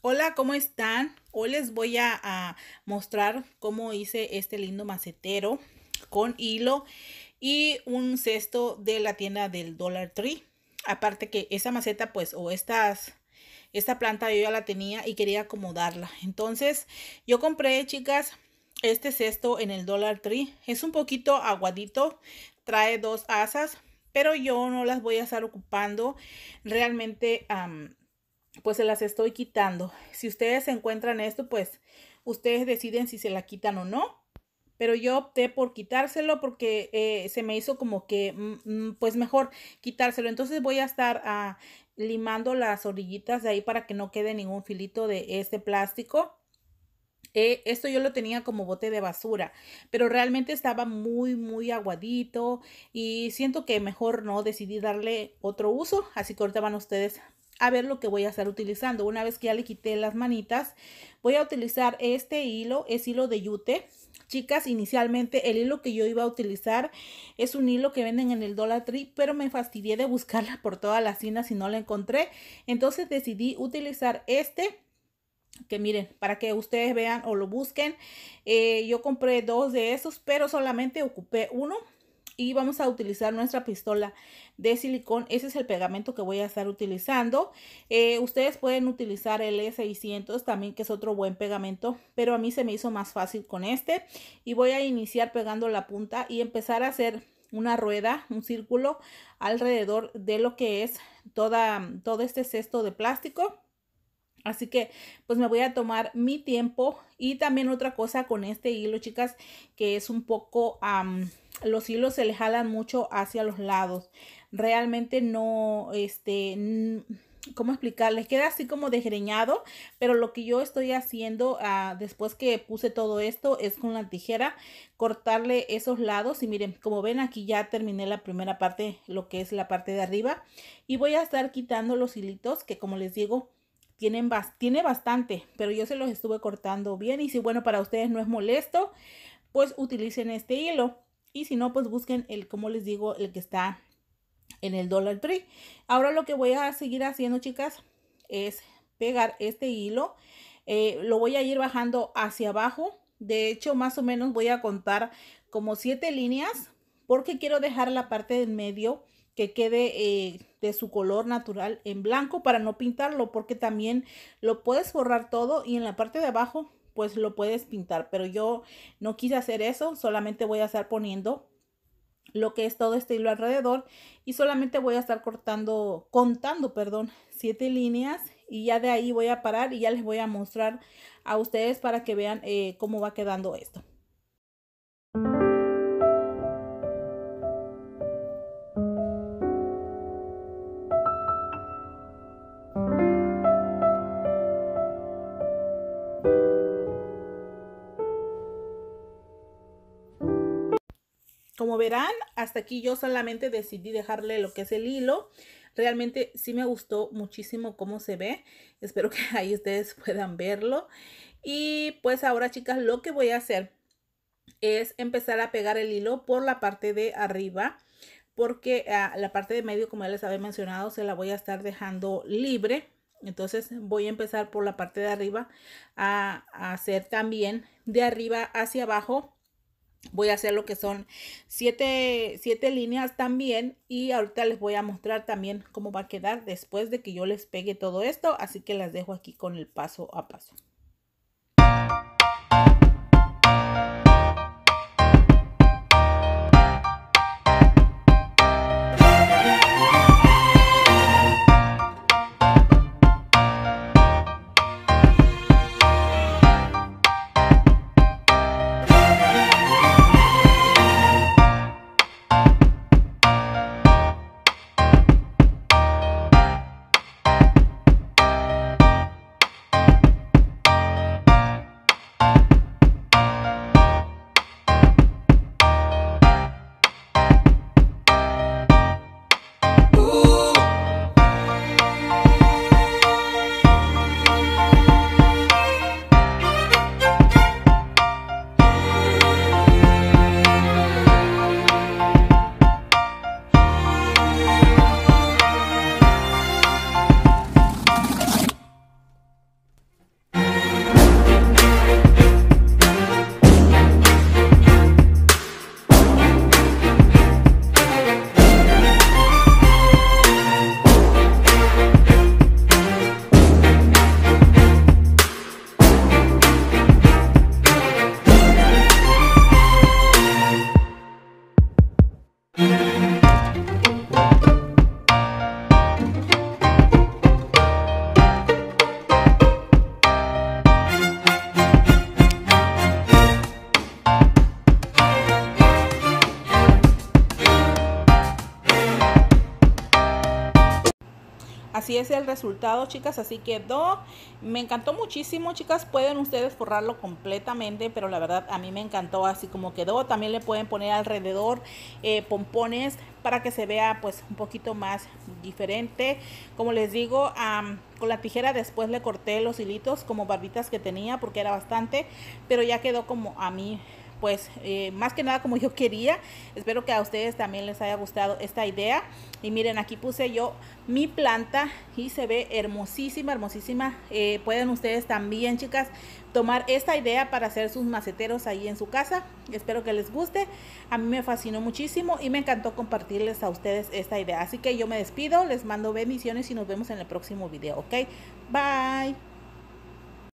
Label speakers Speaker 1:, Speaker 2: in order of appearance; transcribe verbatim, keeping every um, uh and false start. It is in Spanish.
Speaker 1: Hola, ¿cómo están? Hoy les voy a, a mostrar cómo hice este lindo macetero con hilo y un cesto de la tienda del Dollar Tree. Aparte que esa maceta, pues, o estas, esta planta yo ya la tenía y quería acomodarla. Entonces, yo compré, chicas, este cesto en el Dollar Tree. Es un poquito aguadito, trae dos asas, pero yo no las voy a estar ocupando. Realmente, um, pues se las estoy quitando. Si ustedes encuentran esto, pues ustedes deciden si se la quitan o no. Pero yo opté por quitárselo porque eh, se me hizo como que, mm, pues mejor quitárselo. Entonces voy a estar uh, limando las orillitas de ahí para que no quede ningún filito de este plástico. Eh, esto yo lo tenía como bote de basura, pero realmente estaba muy, muy aguadito y siento que mejor no decidí darle otro uso. Así que ahorita van ustedes a ver lo que voy a estar utilizando. Una vez que ya le quité las manitas, voy a utilizar este hilo, es hilo de yute. Chicas, inicialmente el hilo que yo iba a utilizar es un hilo que venden en el Dollar Tree, pero me fastidié de buscarla por todas las tiendas y no la encontré. Entonces decidí utilizar este, que miren, para que ustedes vean o lo busquen. Eh, yo compré dos de esos, pero solamente ocupé uno. Y vamos a utilizar nuestra pistola de silicón. Ese es el pegamento que voy a estar utilizando. Eh, ustedes pueden utilizar el E seiscientos también, que es otro buen pegamento, pero a mí se me hizo más fácil con este. Y voy a iniciar pegando la punta y empezar a hacer una rueda, un círculo alrededor de lo que es toda, todo este cesto de plástico. Así que pues me voy a tomar mi tiempo. Y también otra cosa con este hilo, chicas, que es un poco, um, los hilos se le jalan mucho hacia los lados. Realmente no, este, ¿cómo explicarles? Queda así como desgreñado, pero lo que yo estoy haciendo uh, después que puse todo esto es con la tijera cortarle esos lados. Y miren, como ven, aquí ya terminé la primera parte, lo que es la parte de arriba. Y voy a estar quitando los hilitos que, como les digo, Tienen bas tiene bastante, pero yo se los estuve cortando bien. Y si, bueno, para ustedes no es molesto, pues utilicen este hilo. Y si no, pues busquen el, como les digo, el que está en el Dollar Tree. Ahora lo que voy a seguir haciendo, chicas, es pegar este hilo. Eh, lo voy a ir bajando hacia abajo. De hecho, más o menos voy a contar como siete líneas, porque quiero dejar la parte del medio que quede eh, de su color natural en blanco para no pintarlo, porque también lo puedes borrar todo y en la parte de abajo pues lo puedes pintar, pero yo no quise hacer eso. Solamente voy a estar poniendo lo que es todo este hilo alrededor y solamente voy a estar cortando, contando, perdón, siete líneas, y ya de ahí voy a parar y ya les voy a mostrar a ustedes para que vean eh, cómo va quedando esto. Como verán, hasta aquí yo solamente decidí dejarle lo que es el hilo. Realmente sí me gustó muchísimo cómo se ve. Espero que ahí ustedes puedan verlo. Y pues ahora, chicas, lo que voy a hacer es empezar a pegar el hilo por la parte de arriba, porque uh, la parte de medio, como ya les había mencionado, se la voy a estar dejando libre. Entonces voy a empezar por la parte de arriba a, a hacer también de arriba hacia abajo. Voy a hacer lo que son siete, siete líneas también, y ahorita les voy a mostrar también cómo va a quedar después de que yo les pegue todo esto. Así que las dejo aquí con el paso a paso. Así es el resultado, chicas, así quedó. Me encantó muchísimo, chicas. Pueden ustedes forrarlo completamente, pero la verdad a mí me encantó así como quedó. También le pueden poner alrededor eh, pompones para que se vea pues un poquito más diferente. Como les digo, um, con la tijera después le corté los hilitos como barbitas que tenía porque era bastante, pero ya quedó como a mí pues eh, más que nada como yo quería. Espero que a ustedes también les haya gustado esta idea. Y miren, aquí puse yo mi planta y se ve hermosísima, hermosísima. Eh, pueden ustedes también, chicas, tomar esta idea para hacer sus maceteros ahí en su casa. Espero que les guste. A mí me fascinó muchísimo y me encantó compartirles a ustedes esta idea. Así que yo me despido, les mando bendiciones y nos vemos en el próximo video, ¿ok? Bye.